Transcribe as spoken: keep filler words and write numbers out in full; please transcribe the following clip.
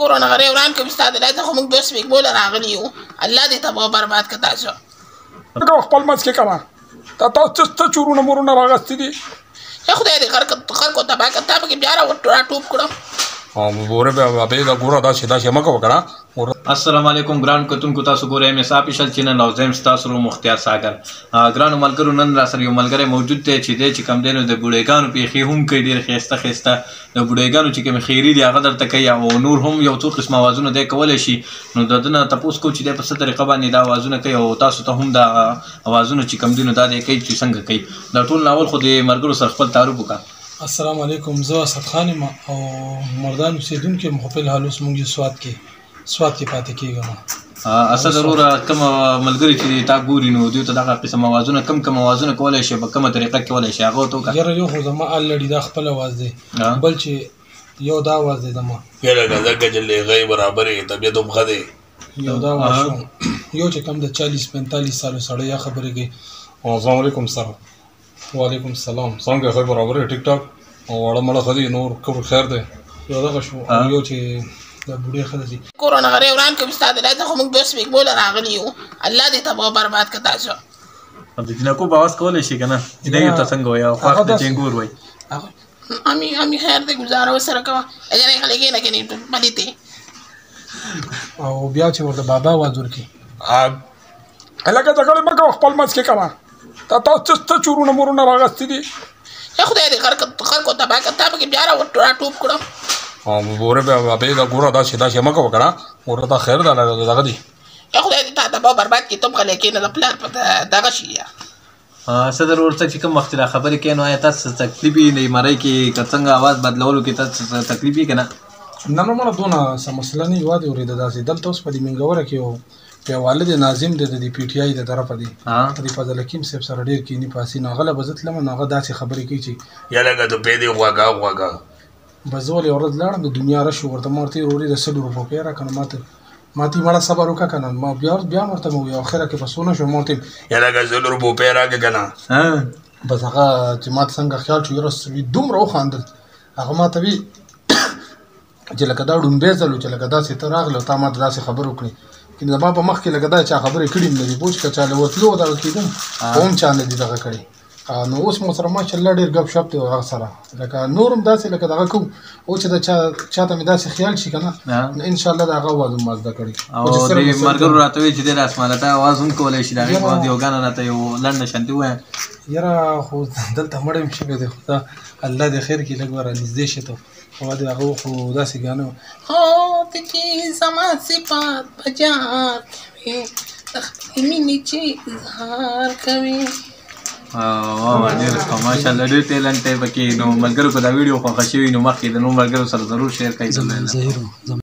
کورونه غری وران کوم ستا د لایته خو موږ دوه سپېږمو له راغلي یو الله دې تباه برباد کړه تاسو خپل منځ کې کوه تا تاسو څه چورونه مورونه راغستې دي ښه خدای دې خلکو تباه کړه تا پکې بیا راټوپ کړم ګوره بیا دا ګوره داسې داسې مه کوه که نه السلام علیکم ګران کتونکو تاسو ګورئ ایم ایس آفیشل چینل او زه یم ستاسو ورور مختیار ساګر ګرانو ملګرو نن راسره یو ملګری موجود دی چې دی چې کوم دی نو د بوډیګانو پیښې هم کوي ډېر ښایسته ښایسته د بوډیګانو چې کوم خیري دي هغه درته کوي او نور هم یو څو قسمه اوازونه دی کولی شي نو د ده نه تپوس کوو چې دی په څه طریقه باندې دا اوازونه کوي او تاسو ته هم دا اوازونه چې کوم دي نو دا دی کوي چې څنګه کوي دا ټول ناول خو د ملګرو سره خپل تعارف وکړه السلام علیکم زه اسد خان یم او مردان اوسېدونکی یم خو فلحال اوس موږ سوات کې سوات کې پاتې کېږم اسد وروره کوم ملګري چې تا ګوري نو دوی ته دغه قسم اوازونه کم کم اوازونه کولی شي په کومه طریقه کولی شي هغه ورته وکړه یاره یو خو زما الرډي دا خپل اواز دی بل چې یو دا اواز دی زما یاره ګزکه چې لیغی برابرې طبیعت هم ښه دی یو دا اواز یو چې کم د چالیس پینتالیس سالو سړی یا خبرې کوي السلام علیکم سر وعلیکم السلام څنګه ښه برابر یې ټیک ټاک او واړه مړه ښه دي نور کبر خیر دی یو دغه شو یو چې د بوډۍ ښځه دي کورونه غری وران کوم ستا د لایته خو موږ دوه سپېږمو له راغلي یو الله دې تباه برباد کړه تاسو د جنکو په اواز کولی شي که نه جنۍ ورته څنګه وایي او خواښ د چینګور وایي امي امي خیر دی ګزاره ورسره کوه اجنې خلک یې نه کوي پلیتې او بیا چې ورته بابا اواز ورکړي هلکه جګړې مه کوه خپل منځ کې کوه تا تاسو څه چورونه مورونه راغستې دي ښه خدای دې خلکو تباه کړه تا پکې بیا راټوپ کړم ګوره بیا دا ګوره داسې داسې مه کوه که نه ګوره دا خیر ده دغه دي ښه خدای دې تا تباه برباد کړي ته هم خلک یې نه د پلار په دغه شي صدر ورڅ چې کوم وخت را خبرې کوي نو آیا تاسو تکلیف یې نه مرۍ کې که څنګه اواز بدلولو کې تاسو تکلیف یې که نه نه نه مړه دونه څه مسله نه یوه دې اورېده داسې دلته اوس په دې منګوره کې یو یو والد ناظم دی د دې پی ټي آی د طرفه دی د فضل حکیم صاحب سره ډېر کیني پاسي نو هغه له به زه تلم نو هغه داسې خبرې کوي چې یا لکه ته پېدې غوږه غوږه بس زه ولې یوه ورځ لاړم د دنیا رش ورته ما ورته وروړي د سلو روپو پې راکړه نو ماته ما ته مړه صبر وکړه که نه ما بیا بیا ورته مې وویل اخره کې بس ونه شو ما ورته یا لکه سلو روپو پې راکړه که نه بس هغه چې ما ته څنګه خیال شو یاره دومره وخاندل هغه ما ته وي چې لکه دا ډومبی ځل و چې لکه داسې ته راغلی او تا ما ته داسې خبرې وکړې زما په مخ کې لکه دا چا خبرې کړي هم نه دي پوه چې که چا له ورتلو دغه کېدم خو هم چا نه دي دغه کړی نو اوس مو سره ماشاءالله ډېر ګپ شپ دی هغه سره لکه نور هم داسې لکه دغه کوم او چې د چا چاته مې داسې خیال شي که نه نو انشاءالله د هغه اواز هم ما زده کړي او دې ملګرو راته وایي چې دی د اسمانه ته اواز هم کولی شي د هغې په وخت یوګانه راته یو لنډه شانتي ووایم یاره خو دلته مړی هم شوی دی خو دا الله دې خیر کړي لږ ور نږدې شي ته خو د هغه خو داسې ګانه هو ته چې زما صفات په جار کوي د خپلې مینې چې اظهار کوي ډېر ښه ماشاءالله ډېر ټیلنټ دی پکې نو ملګرو که دا ویډیو خوښه شوي نو مخکې د نور ملګرو سره ضرور شیر کوئ